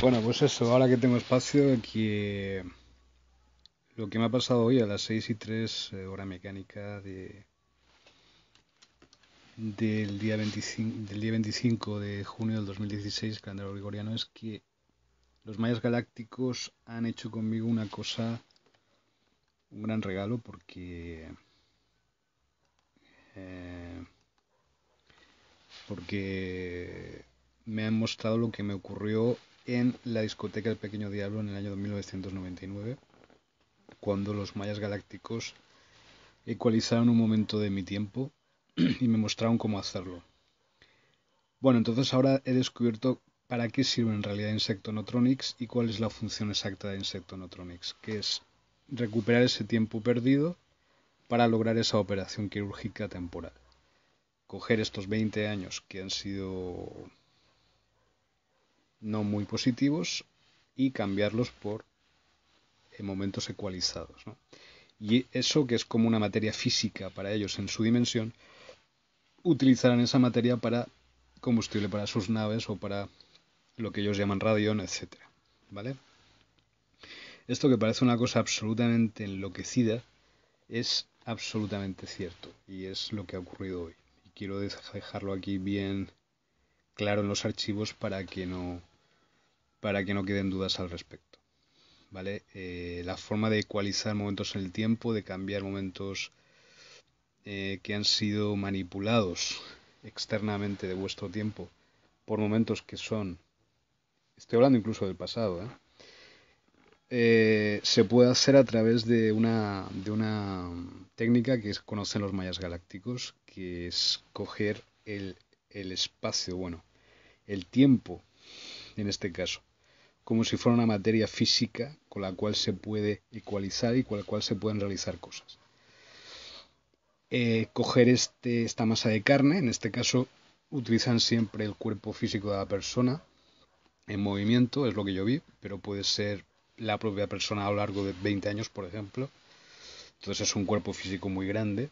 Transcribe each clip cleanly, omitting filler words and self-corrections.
Bueno, pues eso, ahora que tengo espacio, que lo que me ha pasado hoy a las 6:03, hora mecánica del día 25 de junio del 2016, calendario gregoriano, es que los mayas galácticos han hecho conmigo una cosa, un gran regalo, eh, porque me han mostrado lo que me ocurrió en la discoteca El Pequeño Diablo en el año 1999, cuando los mayas galácticos ecualizaron un momento de mi tiempo y me mostraron cómo hacerlo. Bueno, entonces ahora he descubierto para qué sirve en realidad Insectonotronics y cuál es la función exacta de Insectonotronics, que es recuperar ese tiempo perdido para lograr esa operación quirúrgica temporal. Coger estos 20 años que han sido no muy positivos y cambiarlos por momentos ecualizados, ¿no? Y eso, que es como una materia física para ellos en su dimensión, utilizarán esa materia para combustible para sus naves o para lo que ellos llaman radión, etcétera. ¿Vale? Esto, que parece una cosa absolutamente enloquecida, es absolutamente cierto y es lo que ha ocurrido hoy. Y quiero dejarlo aquí bien claro en los archivos para que no queden dudas al respecto. ¿Vale? La forma de ecualizar momentos en el tiempo, de cambiar momentos que han sido manipulados externamente de vuestro tiempo por momentos que son, estoy hablando incluso del pasado, se puede hacer a través de una técnica que conocen los mayas galácticos, que es coger el espacio, bueno, el tiempo en este caso, como si fuera una materia física con la cual se puede ecualizar y con la cual se pueden realizar cosas. Coger esta masa de carne, en este caso utilizan siempre el cuerpo físico de la persona en movimiento, es lo que yo vi, pero puede ser la propia persona a lo largo de 20 años, por ejemplo. Entonces es un cuerpo físico muy grande,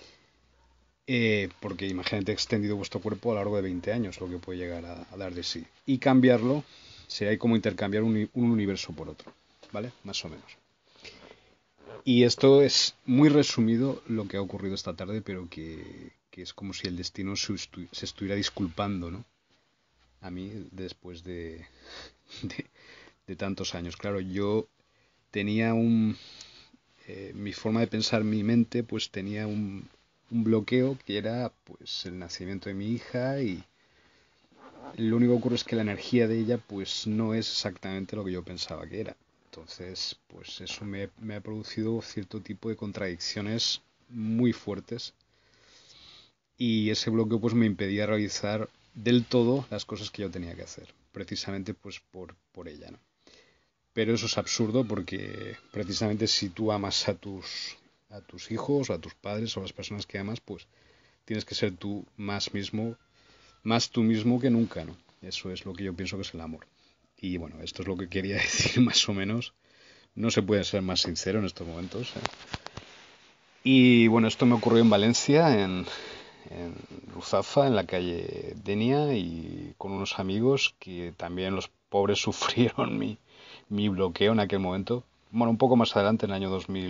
porque imagínate extendido vuestro cuerpo a lo largo de 20 años, lo que puede llegar a dar de sí. Y cambiarlo sería como intercambiar un universo por otro, ¿vale? Más o menos. Y esto es muy resumido lo que ha ocurrido esta tarde, pero que es como si el destino se estuviera disculpando, ¿no? A mí, después de, de tantos años. Claro, yo tenía mi forma de pensar, mi mente, pues tenía un bloqueo que era pues el nacimiento de mi hija, y lo único que ocurre es que la energía de ella pues no es exactamente lo que yo pensaba que era. Entonces, pues eso me ha producido cierto tipo de contradicciones muy fuertes, y ese bloqueo pues me impedía realizar del todo las cosas que yo tenía que hacer, precisamente pues por ella, ¿no? Pero eso es absurdo, porque precisamente si tú amas a tus hijos, a tus padres o a las personas que amas, pues tienes que ser tú más tú mismo que nunca, ¿no? Eso es lo que yo pienso que es el amor. Y bueno, esto es lo que quería decir más o menos. No se puede ser más sincero en estos momentos, ¿eh? Y bueno, esto me ocurrió en Valencia, en Ruzafa, en la calle Denia, y con unos amigos que también, los pobres, sufrieron mi bloqueo en aquel momento. Bueno, un poco más adelante, en el año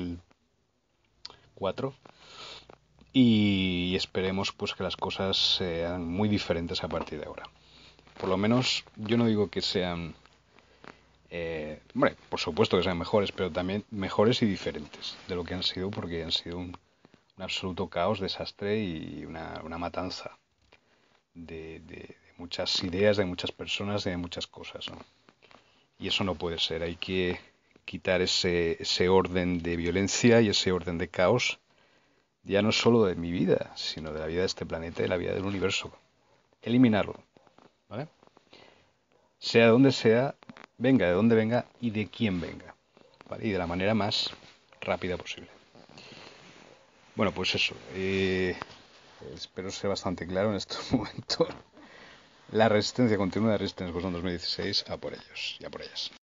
2004. Y esperemos pues que las cosas sean muy diferentes a partir de ahora. Por lo menos yo no digo que sean, hombre, por supuesto que sean mejores, pero también mejores y diferentes de lo que han sido, porque han sido un absoluto caos, desastre y una matanza de muchas ideas, de muchas personas, de muchas cosas, ¿no? Y eso no puede ser. Hay que quitar ese orden de violencia y ese orden de caos, ya no solo de mi vida, sino de la vida de este planeta y de la vida del universo. Eliminarlo, ¿vale? Sea de donde sea, venga de donde venga y de quién venga, ¿vale? Y de la manera más rápida posible. Bueno, pues eso. Espero ser bastante claro en estos momentos. La resistencia continua de Resistance Boston 2016, a por ellos y a por ellas.